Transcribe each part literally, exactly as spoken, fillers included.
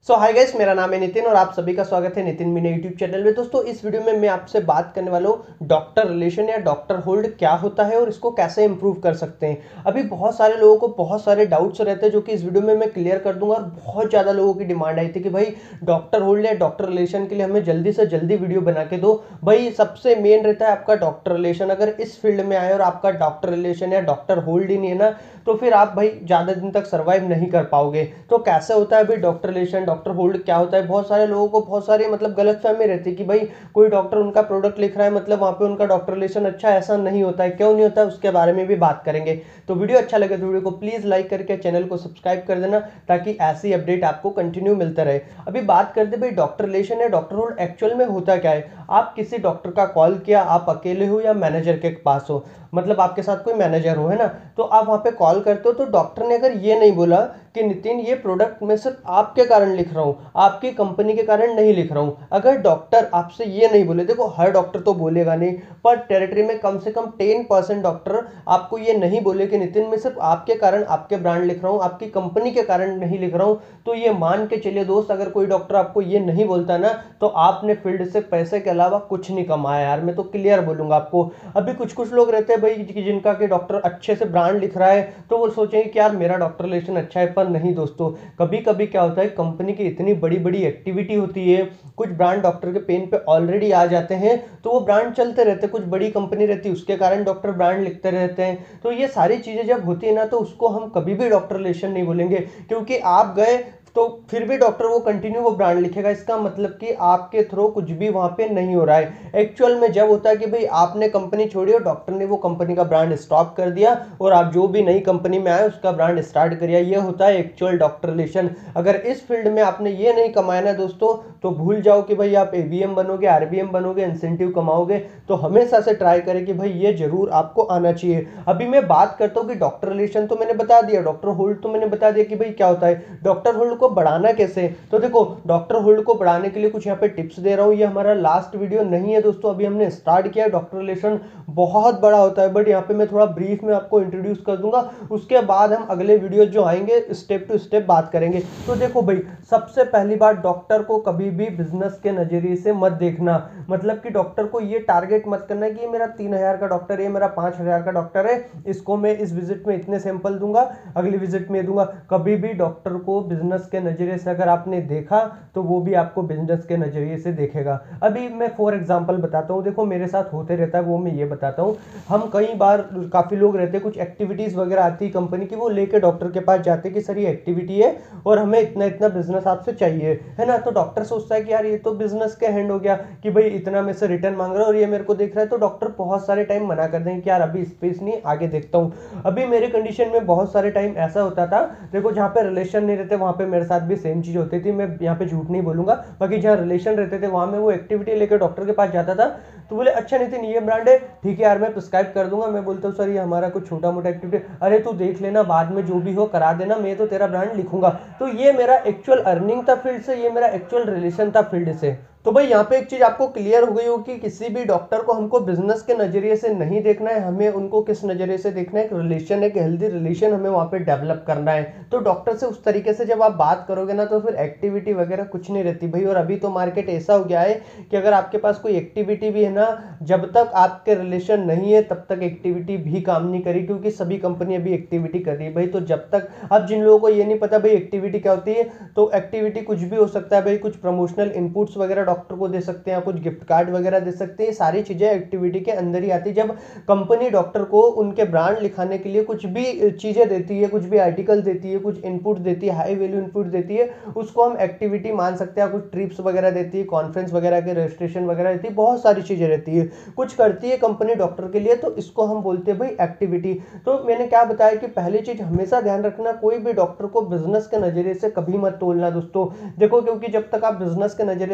सो hi guys, मेरा नाम है नितिन और आप सभी का स्वागत है नितिन मीना यूट्यूब चैनल में। दोस्तों, इस वीडियो में मैं आपसे बात करने वाला हूँ डॉक्टर रिलेशन या डॉक्टर होल्ड क्या होता है और इसको कैसे इंप्रूव कर सकते हैं। अभी बहुत सारे लोगों को बहुत सारे डाउट्स रहते हैं जो कि इस वीडियो में मैं क्लियर कर दूंगा। और बहुत ज़्यादा लोगों की डिमांड आई थी कि भाई डॉक्टर होल्ड या डॉक्टर रिलेशन के लिए हमें जल्दी से जल्दी वीडियो बना के दो। भाई सबसे मेन रहता है आपका डॉक्टर रिलेशन। अगर इस फील्ड में आए और आपका डॉक्टर रिलेशन या डॉक्टर होल्ड ही नहीं है ना, तो फिर आप भाई ज़्यादा दिन तक सर्वाइव नहीं कर पाओगे। तो कैसे होता है भाई डॉक्टर रिलेशन, डॉक्टर होल्ड क्या होता है? बहुत सारे लोगों को बहुत सारी मतलब गलतफहमी रहती है कि भाई कोई डॉक्टर उनका प्रोडक्ट लिख रहा है मतलब वहाँ पे उनका डॉक्टर रिलेशन अच्छा है। ऐसा नहीं होता है। क्यों नहीं होता है उसके बारे में भी बात करेंगे। तो वीडियो अच्छा लगे तो वीडियो को प्लीज़ लाइक करके चैनल को सब्सक्राइब कर देना ताकि ऐसी अपडेट आपको कंटिन्यू मिलता रहे। अभी बात करते भाई डॉक्टर रिलेशन या डॉक्टर होल्ड एक्चुअल में होता क्या है। आप किसी डॉक्टर का कॉल किया, आप अकेले हो या मैनेजर के पास हो, मतलब आपके साथ कोई मैनेजर हो, है ना, तो आप वहाँ पे कॉल करते हो। तो डॉक्टर ने अगर ये नहीं बोला कि नितिन ये प्रोडक्ट मैं सिर्फ आपके कारण लिख रहा हूँ, आपकी कंपनी के कारण नहीं लिख रहा हूँ, अगर डॉक्टर आपसे ये नहीं बोले, देखो हर डॉक्टर तो बोलेगा नहीं, पर टेरिटरी में कम से कम टेन परसेंट डॉक्टर आपको ये नहीं बोले कि नितिन मैं सिर्फ आपके कारण आपके ब्रांड लिख रहा हूँ, आपकी कंपनी के कारण नहीं लिख रहा हूँ, तो ये मान के चलिए दोस्त, अगर कोई डॉक्टर आपको ये नहीं बोलता ना, तो आपने फील्ड से पैसे के अलावा कुछ नहीं कमाया यार। मैं तो क्लियर बोलूंगा आपको। अभी कुछ कुछ लोग रहते हैं भाई कि जिनका कि डॉक्टर अच्छे से ब्रांड लिख रहा है तो वो सोचेंगे कि यार मेरा डॉक्टर रिलेशन अच्छा है, पर नहीं दोस्तों। कभी कभी क्या होता है, कंपनी की इतनी बड़ी बड़ी एक्टिविटी होती है, कुछ ब्रांड डॉक्टर के पेन पे ऑलरेडी आ जाते हैं, तो वो ब्रांड चलते रहते हैं। कुछ बड़ी कंपनी रहती है उसके कारण डॉक्टर ब्रांड लिखते रहते हैं। तो ये सारी चीजें जब होती है ना, तो उसको हम कभी भी डॉक्टर रिलेशन नहीं बोलेंगे, क्योंकि आप गए तो फिर भी डॉक्टर वो कंटिन्यू वो ब्रांड लिखेगा। इसका मतलब कि आपके थ्रू कुछ भी वहां पे नहीं हो रहा है। एक्चुअल में जब होता है कि भाई आपने कंपनी छोड़ी और डॉक्टर ने वो कंपनी का ब्रांड स्टॉप कर दिया और आप जो भी नई कंपनी में आए उसका ब्रांड स्टार्ट करिए, ये होता है एक्चुअल डॉक्टर रिलेशन। अगर इस फील्ड में आपने ये नहीं कमाया ना दोस्तों, तो भूल जाओ कि भाई आप एबीएम बनोगे, आरबीएम बनोगे, इंसेंटिव कमाओगे। तो हमेशा से ट्राई करें कि भाई ये जरूर आपको आना चाहिए। अभी मैं बात करता हूँ कि डॉक्टर रिलेशन तो मैंने बता दिया, डॉक्टर होल्ड तो मैंने बता दिया कि भाई क्या होता है। डॉक्टर होल्ड को बढ़ाना कैसे? तो देखो, डॉक्टर होल्ड को बढ़ाने के लिए कुछ यहाँ पे टिप्स दे रहा हूँ। ये हमारा लास्ट वीडियो नहीं है दोस्तों, अभी हमने स्टार्ट किया। डॉक्टर रिलेशन बहुत बड़ा होता है, बट यहाँ पे मैं थोड़ा ब्रीफ में आपको इंट्रोड्यूस कर दूंगा, उसके बाद हम अगले वीडियो जो आएंगे स्टेप टू स्टेप बात करेंगे। तो देखो भाई, सबसे पहली बात, डॉक्टर को कभी भी बिजनेस के नजरिए से मत देखना। मतलब कि डॉक्टर को ये टारगेट मत करना कि ये मेरा तीन हजार का डॉक्टर है, मेरा पांच हजार का डॉक्टर है, इसको मैं इस विजिट में इतने सैंपल दूंगा, अगली विजिट में दूंगा। कभी भी डॉक्टर को बिजनेस के नजरिए से अगर आपने देखा तो वो भी आपको बिजनेस के नजरिए से देखेगा। अभी मैं फॉर एग्जांपल बताता हूँ, देखो मेरे साथ होते रहता है, वो मैं ये बताता हूँ। हम कई बार, काफी लोग रहते हैं, कुछ एक्टिविटीज वगैरह आती है कंपनी की, वो लेके डॉक्टर के पास जाते हैं कि सर ये एक्टिविटी है और हमें इतना इतना बिजनेस आपसे चाहिए, है ना। तो डॉक्टर सोचता है कि यार ये तो बिजनेस के हैंड हो गया कि भाई इतना में से रिटर्न मांग रहा है और ये मेरे को देख रहा है। तो डॉक्टर बहुत सारे टाइम मना कर देंगे कि यार अभी स्पेस नहीं, आगे देखता हूँ। अभी मेरे कंडीशन में बहुत सारे टाइम ऐसा होता था, देखो जहाँ पे रिलेशन नहीं रहते वहां पे मेरे साथ भी सेम चीज होती थी, मैं यहाँ पे झूठ नहीं बोलूंगा। बाकी जहाँ रिलेशन रहते थे वहां में वो एक्टिविटी लेकर डॉक्टर के पास जाता था, तो बोले अच्छा नितिन ये ब्रांड है, ठीक है यार मैं प्रिस्क्राइब कर दूंगा। मैं बोलता हूँ सर ये हमारा कुछ छोटा मोटा एक्टिविटी, अरे तू देख लेना बाद में जो भी हो करा देना, मैं तो तेरा ब्रांड लिखूंगा। तो ये मेरा एक्चुअल अर्निंग था फील्ड से, ये मेरा एक्चुअल रिलेशन था फील्ड से। तो भाई यहाँ पे एक चीज आपको क्लियर हो गई हो कि किसी भी डॉक्टर को हमको बिजनेस के नजरिए से नहीं देखना है, हमें उनको किस नजरिए से देखना है, एक रिलेशन, एक हेल्दी रिलेशन हमें वहाँ पे डेवलप करना है। तो डॉक्टर से उस तरीके से जब आप बात करोगे ना, तो फिर एक्टिविटी वगैरह कुछ नहीं रहती भाई। और अभी तो मार्केट ऐसा हो गया है कि अगर आपके पास कोई एक्टिविटी भी है ना, जब तक आपके रिलेशन नहीं है तब तक एक्टिविटी भी काम नहीं करी, क्योंकि सभी कंपनी अभी एक्टिविटी कर रही है भाई। तो जब तक, अब जिन लोगों को ये नहीं पता भाई एक्टिविटी क्या होती है, तो एक्टिविटी कुछ भी हो सकता है भाई। कुछ प्रमोशनल इनपुट्स वगैरह डॉक्टर को दे सकते हैं, कुछ गिफ्ट कार्ड वगैरह दे सकते हैं, सारी चीजें एक्टिविटी के अंदर ही आती है। जब कंपनी डॉक्टर को उनके ब्रांड लिखाने के लिए कुछ भी चीजें देती है, कुछ भी आर्टिकल देती है, कुछ इनपुट देती है, हाई वैल्यू इनपुट देती है, उसको हम एक्टिविटी मान सकते हैं। कुछ ट्रिप्स वगैरह देती है, कॉन्फ्रेंस वगैरह के रजिस्ट्रेशन वगैरह देती है, बहुत सारी चीजें रहती है, कुछ करती है कंपनी डॉक्टर के लिए, तो इसको हम बोलते हैं भाई एक्टिविटी। तो मैंने क्या बताया कि पहली चीज हमेशा ध्यान रखना, कोई भी डॉक्टर को बिजनेस के नजरिए से कभी मत तोलना दोस्तों। देखो क्योंकि जब तक आप बिजनेस के नजरिए से देखोगे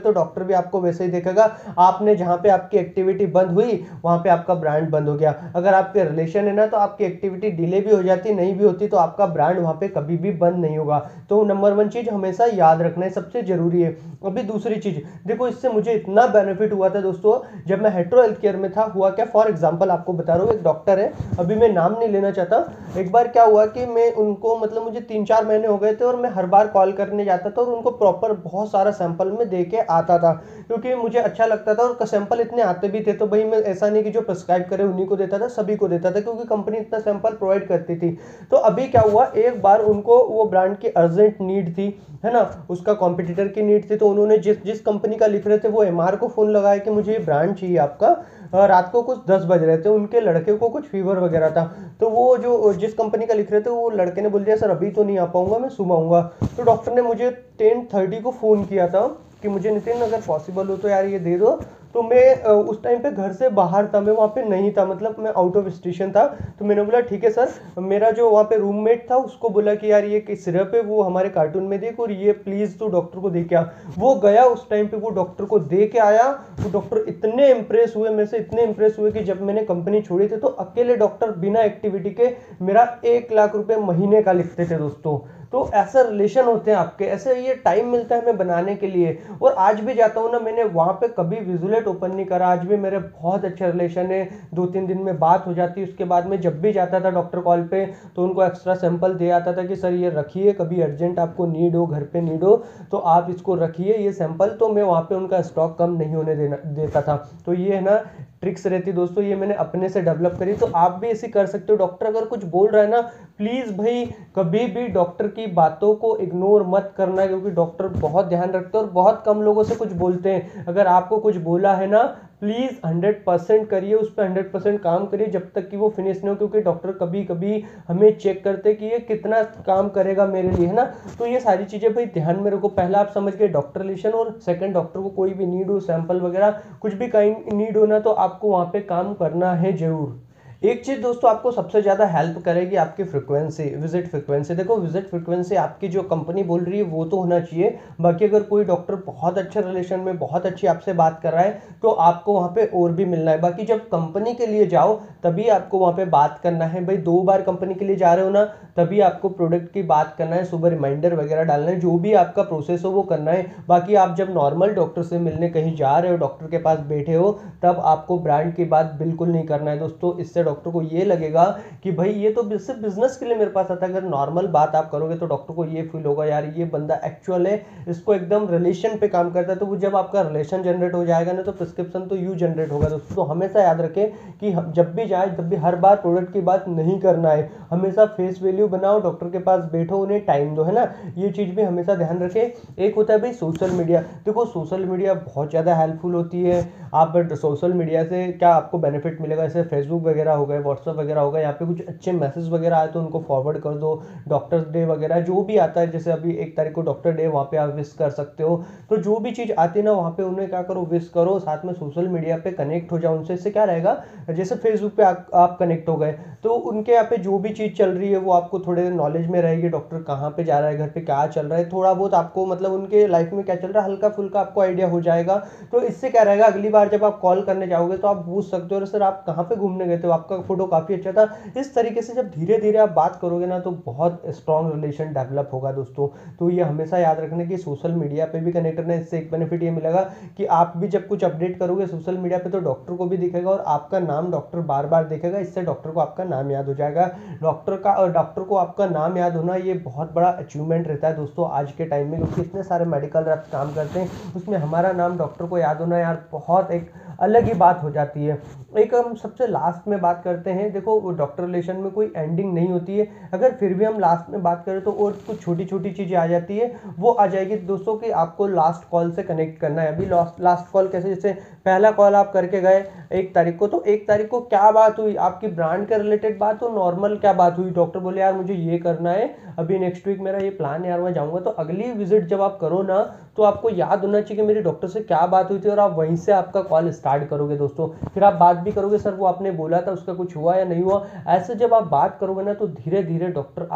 तो डॉक्टर भी आपको वैसे ही देखेगा। आपने जहाँ पे आपकी एक्टिविटी बंद हुई वहाँ पे आपका ब्रांड बंद हो गया। अगर आपके रिलेशन है ना तो आपकी एक्टिविटी डिले भी हो जाती, नहीं भी होती तो आपका ब्रांड वहाँ पे कभी भी बंद नहीं होगा। तो नंबर वन चीज़ हमेशा याद रखना है, सबसे जरूरी है। अभी दूसरी चीज़ देखो, इससे मुझे इतना बेनिफिट हुआ था दोस्तों, जब मैं हेट्रो हेल्थ केयर में था। हुआ क्या, फॉर एग्जांपल आपको बता रहा हूँ, एक डॉक्टर है, अभी मैं नाम नहीं लेना चाहता। एक बार क्या हुआ कि मैं उनको मतलब मुझे तीन चार महीने हो गए थे और मैं हर बार कॉल करने जाता था और उनको प्रॉपर बहुत सारा सैंपल में दे के आता था, क्योंकि मुझे अच्छा लगता था और सैंपल इतने आते भी थे। तो भाई मैं ऐसा नहीं कि जो प्रिस्क्राइब करे उन्हीं को देता था, सभी को देता था, क्योंकि कंपनी इतना सैंपल प्रोवाइड करती थी। तो अभी क्या हुआ, एक बार उनको वो ब्रांड की अर्जेंट नीड थी, है ना, उसका कॉम्पिटिटर की नीड थी। तो उन्होंने जिस जिस कंपनी का लिख रहे थे वो एमआर को फोन लगाया कि मुझे ये ब्रांड चाहिए आपका। रात को कुछ दस बज रहे थे, उनके लड़के को कुछ फीवर वगैरह था। तो वो जो जिस कंपनी का लिख रहे थे वो लड़के ने बोल दिया सर अभी तो नहीं आ पाऊंगा, मैं सुबह आऊंगा। तो डॉक्टर ने मुझे टेन थर्टी को फ़ोन किया था कि मुझे नितिन अगर पॉसिबल हो तो यार ये दे दो। तो मैं उस टाइम पे घर से बाहर था, मैं वहाँ पे नहीं था, मतलब मैं आउट ऑफ स्टेशन था। तो मैंने बोला ठीक है सर, मेरा जो वहाँ पे रूममेट था उसको बोला कि यार ये सिरप है वो हमारे कार्टून में देख और ये प्लीज़ तो डॉक्टर को दे के आ। वो गया उस टाइम पे, वो डॉक्टर को दे के आया। वो डॉक्टर इतने इंप्रेस हुए मेरे से, इतने इंप्रेस हुए कि जब मैंने कंपनी छोड़ी थी तो अकेले डॉक्टर बिना एक्टिविटी के मेरा एक लाख रुपये महीने का लिखते थे दोस्तों। तो ऐसा रिलेशन होते हैं आपके, ऐसे ये टाइम मिलता है हमें बनाने के लिए। और आज भी जाता हूँ ना, मैंने वहाँ पे कभी विजुलेट ओपन नहीं करा, आज भी मेरे बहुत अच्छे रिलेशन है, दो तीन दिन में बात हो जाती है। उसके बाद में जब भी जाता था डॉक्टर कॉल पे तो उनको एक्स्ट्रा सैंपल दे आता था कि सर ये रखिए, कभी अर्जेंट आपको नीड हो, घर पे नीड हो तो आप इसको रखिए ये सैंपल। तो मैं वहाँ पे उनका स्टॉक कम नहीं होने देना देता था। तो ये है ना ट्रिक्स रहती दोस्तों, ये मैंने अपने से डेवलप करी। तो आप भी ऐसे कर सकते हो। डॉक्टर अगर कुछ बोल रहा है ना, प्लीज़ भाई कभी भी डॉक्टर की बातों को इग्नोर मत करना, क्योंकि डॉक्टर बहुत ध्यान रखते हैं और बहुत कम लोगों से कुछ बोलते हैं। अगर आपको कुछ बोला है ना, प्लीज़ हंड्रेड परसेंट करिए, उस पर हंड्रेड परसेंट काम करिए जब तक कि वो फिनिश नहीं हो, क्योंकि डॉक्टर कभी कभी हमें चेक करते हैं कि ये कितना काम करेगा मेरे लिए, है ना। तो ये सारी चीज़ें भाई ध्यान में रखो। पहला आप समझ गए डॉक्टर रिलेशन, और सेकंड डॉक्टर को कोई भी नीड हो, सैंपल वगैरह कुछ भी काइंड नीड हो ना, तो आपको वहाँ पे काम करना है जरूर। एक चीज़ दोस्तों आपको सबसे ज़्यादा हेल्प करेगी आपकी फ्रिक्वेंसी, विजिट फ्रिक्वेंसी। देखो विजिट फ्रिक्वेंसी आपकी जो कंपनी बोल रही है वो तो होना चाहिए, बाकी अगर कोई डॉक्टर बहुत अच्छे रिलेशन में बहुत अच्छी आपसे बात कर रहा है तो आपको वहाँ पे और भी मिलना है। बाकी जब कंपनी के लिए जाओ तभी आपको वहाँ पे बात करना है। भाई दो बार कंपनी के लिए जा रहे हो ना, तभी आपको प्रोडक्ट की बात करना है, सुबह रिमाइंडर वगैरह डालना है, जो भी आपका प्रोसेस हो वो करना है। बाकी आप जब नॉर्मल डॉक्टर से मिलने कहीं जा रहे हो, डॉक्टर के पास बैठे हो, तब आपको ब्रांड की बात बिल्कुल नहीं करना है दोस्तों। इससे डॉक्टर को ये लगेगा कि भाई ये तो सिर्फ बिजनेस के लिए मेरे पास आता है। अगर नॉर्मल बात आप करोगे तो डॉक्टर को ये फील होगा यार ये बंदा एक्चुअल है, इसको एकदम रिलेशन पे काम करता है। तो वो जब आपका रिलेशन जनरेट हो जाएगा ना, तो प्रिस्क्रिप्शन तो यू जनरेट होगा दोस्तों। तो हमेशा याद रखें कि जब भी जाए तब भी हर बार प्रोडक्ट की बात नहीं करना है, हमेशा फेस वैल्यू बनाओ, डॉक्टर के पास बैठो, उन्हें टाइम दो, है ना। ये चीज़ भी हमेशा ध्यान रखें। एक होता है भाई सोशल मीडिया। देखो सोशल मीडिया बहुत ज़्यादा हेल्पफुल होती है। आप सोशल मीडिया से क्या आपको बेनिफिट मिलेगा, जैसे फेसबुक वगैरह हो गए, व्हाट्सअप वगैरह हो गए, यहाँ पे कुछ अच्छे मैसेज वगैरह आए तो उनको फॉरवर्ड कर दो। डॉक्टर्स डे वगैरह जो भी आता है, जैसे अभी एक तारीख को डॉक्टर डे, वहाँ पे आप विश कर सकते हो। तो जो भी चीज़ आती है ना वहाँ पे उन्हें क्या करो, विश करो, साथ में सोशल मीडिया पे कनेक्ट हो जाओ उनसे। इससे क्या रहेगा, जैसे फेसबुक पे आप, आप कनेक्ट हो गए तो उनके यहाँ पे जो भी चीज़ चल रही है वो आपको थोड़े नॉलेज में रहेगी। डॉक्टर कहाँ पे जा रहा है, घर पे क्या चल रहा है, थोड़ा बहुत आपको मतलब उनके लाइफ में क्या चल रहा है हल्का फुल्का आपको आइडिया हो जाएगा। तो इससे क्या रहेगा, अगली बार जब आप कॉल करने जाओगे तो आप पूछ सकते हो सर आप कहाँ पे घूमने गए थे, आपका फोटो काफ़ी अच्छा था। इस तरीके से जब धीरे धीरे आप बात करोगे ना तो बहुत स्ट्रॉन्ग रिलेशन डेवलप होगा दोस्तों। तो ये हमेशा याद रखना कि सोशल मीडिया पे भी कनेक्ट रहना। इससे एक बेनिफिट ये मिलेगा कि आप भी जब कुछ अपडेट करोगे सोशल मीडिया पे तो डॉक्टर को भी दिखेगा और आपका नाम डॉक्टर बार बार देखेगा। इससे डॉक्टर को आपका नाम याद हो जाएगा। डॉक्टर का और डॉक्टर को आपका नाम याद होना ये बहुत बड़ा अचीवमेंट रहता है दोस्तों आज के टाइम में, क्योंकि इतने सारे मेडिकल रैप्स काम करते हैं, उसमें हमारा नाम डॉक्टर को याद होना यार बहुत एक अलग ही बात हो जाती है। एक हम सबसे लास्ट में बात करते हैं। देखो डॉक्टर रिलेशन में कोई एंडिंग नहीं होती है, अगर फिर भी हम लास्ट में बात करें तो और कुछ छोटी छोटी चीज़ें आ जाती है। वो आ जाएगी दोस्तों कि आपको लास्ट कॉल से कनेक्ट करना है। अभी लास्ट लास्ट कॉल कैसे, जैसे पहला कॉल आप करके गए एक तारीख को, तो एक तारीख को क्या बात हुई, आपकी ब्रांड के रिलेटेड बात हो, नॉर्मल क्या बात हुई, डॉक्टर बोले यार मुझे ये करना है, अभी नेक्स्ट वीक मेरा ये प्लान है यार मैं जाऊँगा। तो अगली विजिट जब आप करो ना तो आपको याद होना चाहिए कि मेरी डॉक्टर से क्या बात हुई थी, और आप वहीं से आपका कॉल स्टार्ट करोगे दोस्तों। फिर आप बात भी करोगे सर वो आपने बोला था उसका कुछ हुआ या नहीं हुआ। ऐसे जब आप बात करोगे ना तो धीरे धीरे डॉक्टर आप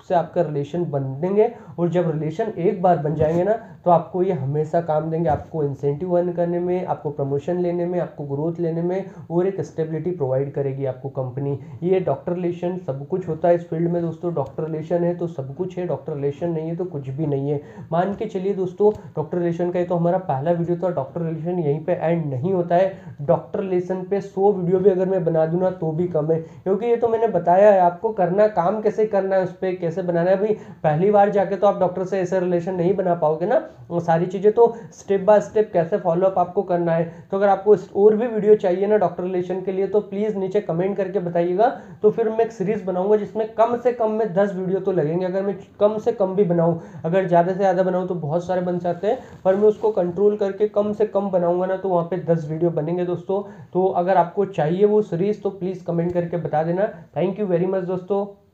उससे आपका रिलेशन बनेंगे, और जब रिलेशन एक बार बन जाएंगे ना तो आपको ये हमेशा काम देंगे, आपको इंसेंटिव अर्न करने में, आपको प्रमोशन लेने में, आपको ग्रोथ लेने में, और एक स्टेबिलिटी प्रोवाइड करेगी आपको कंपनी। ये डॉक्टर रिलेशन सब कुछ होता है इस फील्ड में दोस्तों। डॉक्टर रिलेशन है तो सब कुछ है, डॉक्टर रिलेशन नहीं है तो कुछ भी नहीं है। मान के चलिए दोस्तों, डॉक्टर रिलेशन का ये तो हमारा पहला वीडियो था। डॉक्टर रिलेशन यहीं पे एंड नहीं होता है। डॉक्टर रिलेशन पे सौ वीडियो भी अगर मैं बना दूं ना तो भी कम है, क्योंकि ये तो मैंने बताया है आपको करना, काम कैसे करना है, उस पर कैसे बनाना है। भाई पहली बार जाके तो आप डॉक्टर से ऐसा रिलेशन नहीं बना पाओगे ना, वो सारी चीज़ें तो स्टेप बाय स्टेप कैसे फॉलोअप आपको करना है। तो अगर आपको और भी वीडियो चाहिए ना डॉक्टर रिलेशन के लिए तो प्लीज़ नीचे कमेंट करके बताइएगा, तो फिर मैं एक सीरीज बनाऊंगा जिसमें कम से कम में दस वीडियो तो लगेंगे। अगर मैं कम से कम भी बनाऊं, अगर ज़्यादा से ज़्यादा बनाऊं तो बहुत सारे बन जाते हैं, पर मैं उसको कंट्रोल करके कम से कम बनाऊंगा ना तो वहाँ पे दस वीडियो बनेंगे दोस्तों। तो अगर आपको चाहिए वो सीरीज तो प्लीज़ कमेंट करके बता देना। थैंक यू वेरी मच दोस्तों।